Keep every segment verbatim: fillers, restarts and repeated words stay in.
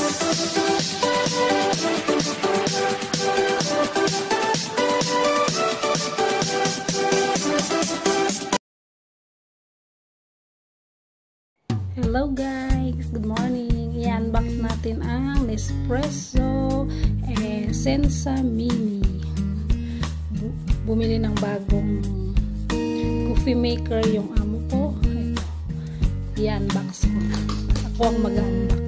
Hello guys, good morning. I-unbox natin ang Nespresso Essenza Mini. Bumili ng bagong coffee maker yung amo ko. Ito. I-unbox ko. Ako ang mag-unbox.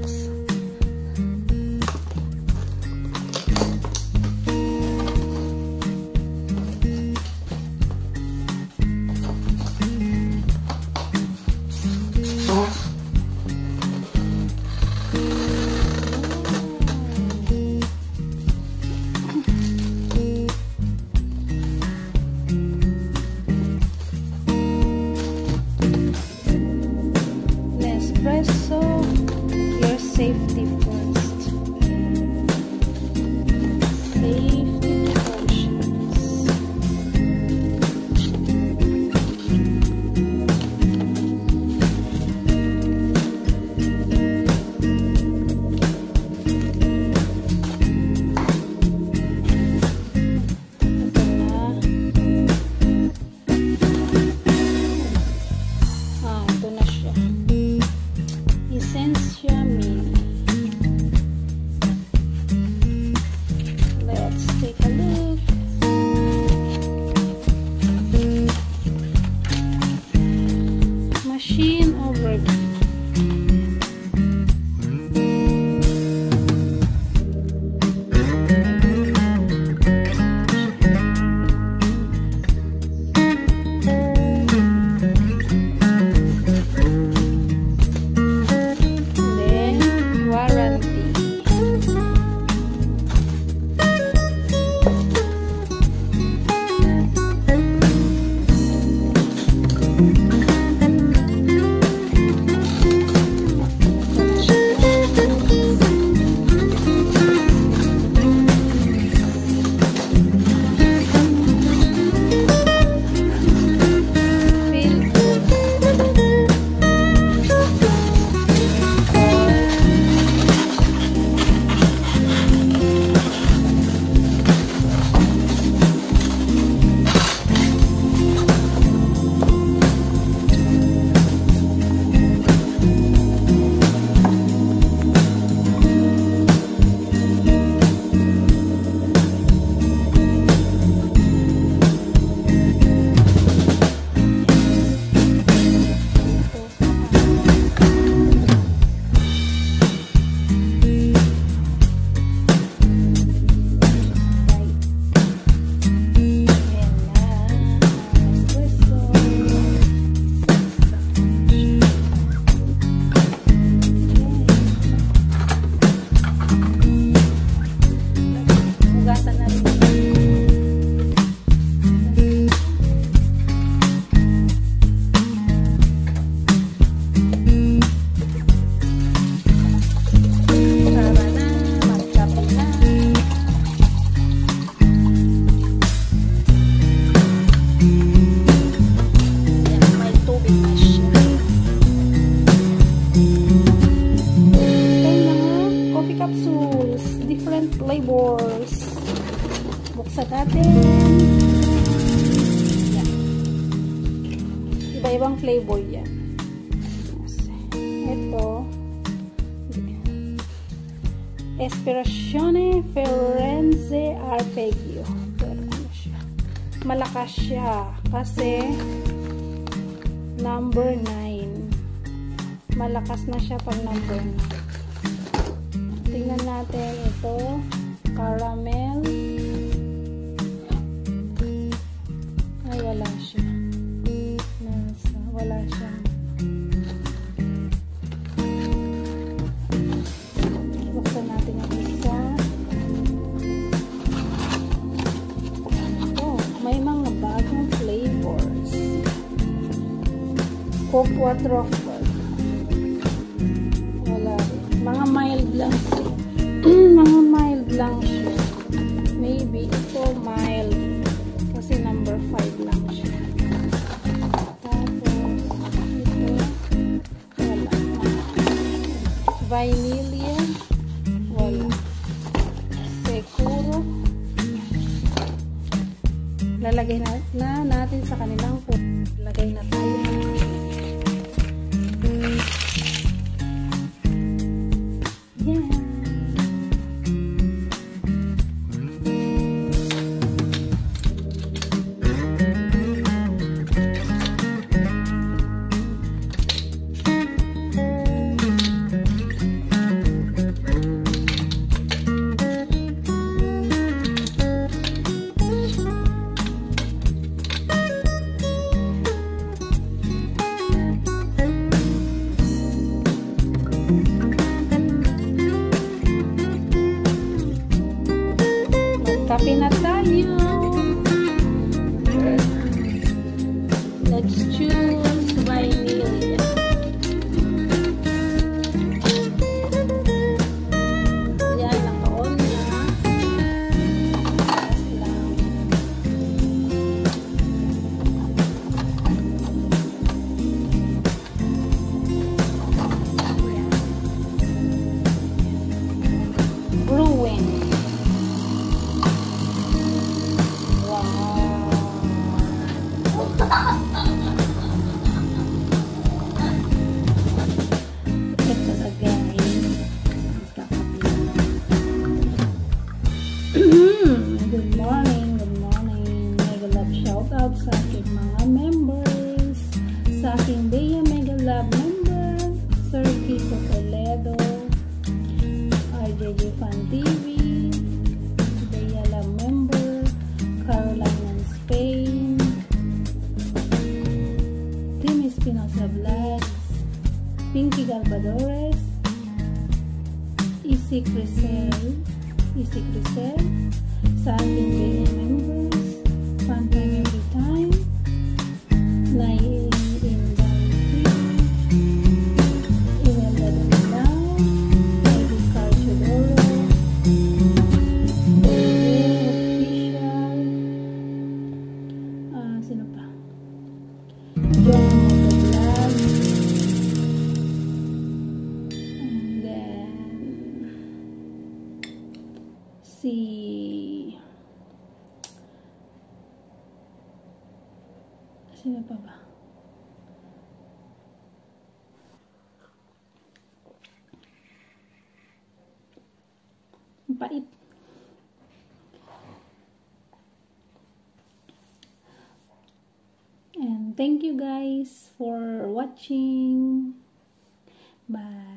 Nespresso, your safety first. Safety precautions. Ah, ito na siya. Essenza Mini. Let's take a look. Machine overview. Capsules, different flavors. Buksan natin. Yan. Iba-ibang flavor yan. Ito. Espresso Firenze Arpeggio. Pero ano siya? Malakas siya. Kasi number nine. Malakas na siya pag number nine. Tingnan natin ito, caramel. Ay, wala siya. Nasa, wala siya. Buksan natin ang isa. Oh, may mga bagong flavors. Cocoa truffle. Wala rin. Mga mild lang siya. Mga mild lang siya. Maybe ito mild. Kasi number five lang siya. Tapos, ito, wala. Vanilla. Ilalagay na, na natin sa kanilang food. Ilagay na tayo. Yeah. Kape na tayo. Let's choose vanilla. Yan, naka-on na. Tapos lang. Yan. Brewing. Good morning, good morning. Mega Love shoutout sa aking mga members. Sa aking Bea Mega Love member, Sir Kiko Toledo, R J J Fan T V, Bea Love member, Caroline ng Spain, Team Espinosa Vlogs, Pinky Galvadores, Isi Crisel, Isi Crisel, sa ating B M members, Fun Time Every Time, Lying in Bounty, Iwenda Dominao, Lady Carchodoro, David Official, ah, sino pa? John Vlog, and then si sino pa ba? Pait. And thank you guys for watching. Bye.